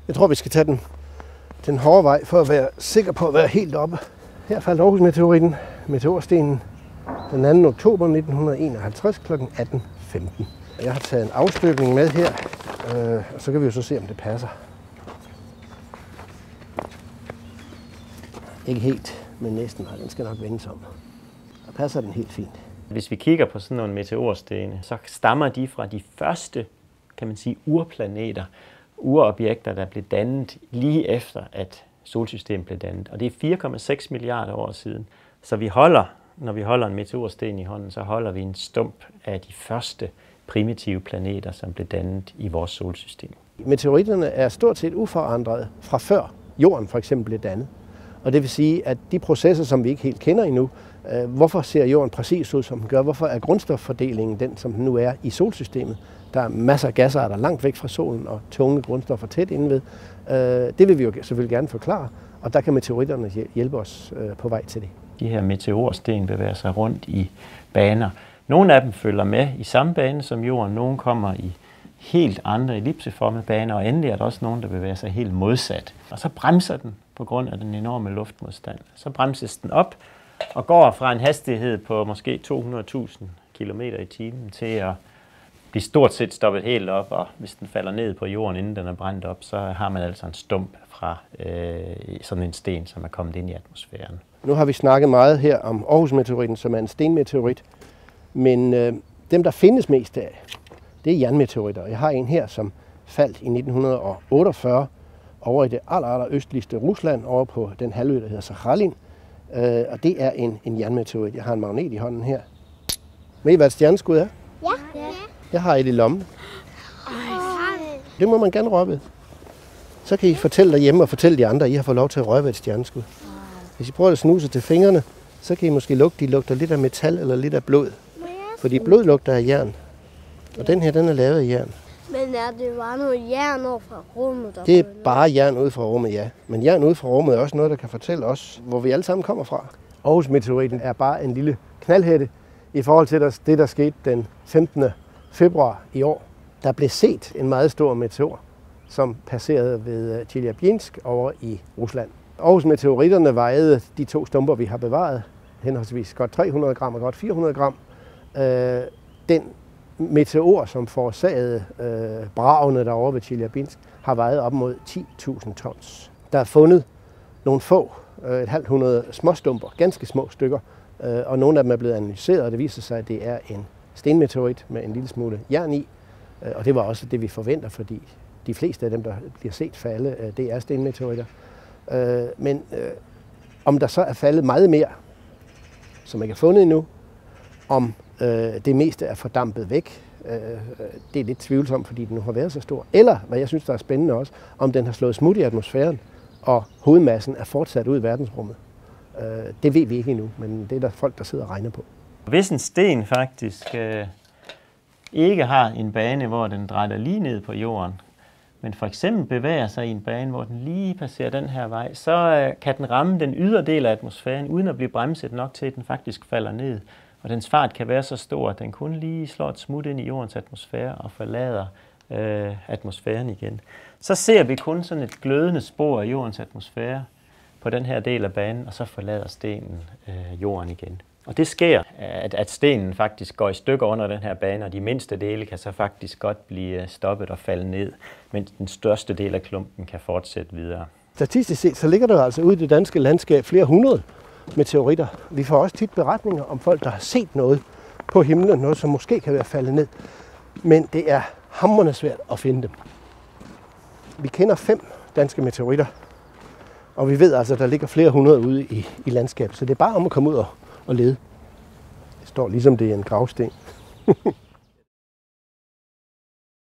Jeg tror, vi skal tage den hårde vej for at være sikker på at være helt oppe. Her faldt Aarhus-meteoritten, meteorstenen, den 2. oktober 1951 kl. 18:15. Jeg har taget en afstøbning med her, og så kan vi jo så se, om det passer. Ikke helt, men næsten. Nej, den skal nok vendes om. Og passer den helt fint. Hvis vi kigger på sådan nogle meteorstene, så stammer de fra de første, kan man sige, urplaneter, urobjekter, der blev dannet lige efter, at solsystemet blev dannet. Og det er 4,6 milliarder år siden. Så når vi holder en meteorsten i hånden, så holder vi en stump af de første primitive planeter, som blev dannet i vores solsystem. Meteoritterne er stort set uforandrede fra før jorden for eksempel blev dannet. Og det vil sige, at de processer, som vi ikke helt kender endnu, hvorfor ser jorden præcis ud, som den gør? Hvorfor er grundstoffordelingen den, som den nu er i solsystemet? Der er masser af gasarter langt væk fra solen og tunge grundstoffer tæt indved. Det vil vi jo selvfølgelig gerne forklare, og der kan meteoritterne hjælpe os på vej til det. De her meteorsten bevæger sig rundt i baner. Nogle af dem følger med i samme bane som jorden, nogle kommer i helt andre ellipseformede baner, og endelig er der også nogen, der bevæger sig helt modsat. Og så bremser den på grund af den enorme luftmodstand. Så bremses den op og går fra en hastighed på måske 200.000 km i timen til at blive stort set stoppet helt op, og hvis den falder ned på jorden, inden den er brændt op, så har man altså en stump fra sådan en sten, som er kommet ind i atmosfæren. Nu har vi snakket meget her om Aarhus-meteoritten, som er en stenmeteorit, men dem, der findes mest af, det er jernmeteoritter. Jeg har en her, som faldt i 1948 over i det allerøstligste Rusland, over på den halvø, der hedder Sakhalin. Og det er en jernmeteorit. Jeg har en magnet i hånden her. Ved I, hvad et stjerneskud er? Ja. Jeg har et i lommen. Det må man gerne røre ved. Så kan I fortælle derhjemme og fortælle de andre, at I har fået lov til at røre ved et stjerneskud. Hvis I prøver at snuse til fingrene, så kan I måske lugte, de lugter lidt af metal eller lidt af blod. Fordi blod lugter af jern. Og den her, den er lavet af jern. Men er det bare noget jern ud fra rummet? Det er bare jern ud fra rummet, ja. Men jern ud fra rummet er også noget, der kan fortælle os, hvor vi alle sammen kommer fra. Aarhus-meteoritten er bare en lille knaldhætte i forhold til det, der skete den 15. februar i år. Der blev set en meget stor meteor, som passerede ved Tjeljabinsk over i Rusland. Aarhus-meteoritterne vejede de 2 stumper, vi har bevaret, henholdsvis godt 300 gram og godt 400 gram. Den meteor, som forårsagede bragene derovre ved Tjeljabinsk, har vejet op mod 10.000 tons. Der er fundet nogle få, 100 småstumper, ganske små stykker, og nogle af dem er blevet analyseret, og det viser sig, at det er en stenmeteorit med en lille smule jern i. Og det var også det, vi forventer, fordi de fleste af dem, der bliver set falde, det er stenmeteoritter. Men om der så er faldet meget mere, som ikke er fundet endnu, om det meste er fordampet væk, det er lidt tvivlsomt, fordi den nu har været så stor. Eller, hvad jeg synes, der er spændende også, om den har slået smut i atmosfæren, og hovedmassen er fortsat ud i verdensrummet. Det ved vi ikke endnu, men det er der folk, der sidder og regner på. Hvis en sten faktisk ikke har en bane, hvor den drejer lige ned på jorden, men for eksempel bevæger sig i en bane, hvor den lige passerer den her vej, så kan den ramme den ydre del af atmosfæren, uden at blive bremset nok til, at den faktisk falder ned. Og dens fart kan være så stor, at den kun lige slår et smut ind i jordens atmosfære og forlader atmosfæren igen. Så ser vi kun sådan et glødende spor af jordens atmosfære på den her del af banen, og så forlader stenen jorden igen. Og det sker, at stenen faktisk går i stykker under den her bane, og de mindste dele kan så faktisk godt blive stoppet og falde ned, mens den største del af klumpen kan fortsætte videre. Statistisk set, så ligger der altså ude i det danske landskab flere hundrede meteoritter. Vi får også tit beretninger om folk, der har set noget på himlen, noget som måske kan være faldet ned. Men det er hamrende svært at finde dem. Vi kender 5 danske meteoritter, og vi ved altså, at der ligger flere hundrede ude i landskabet. Så det er bare om at komme ud og lede. Det står ligesom det er en gravsten.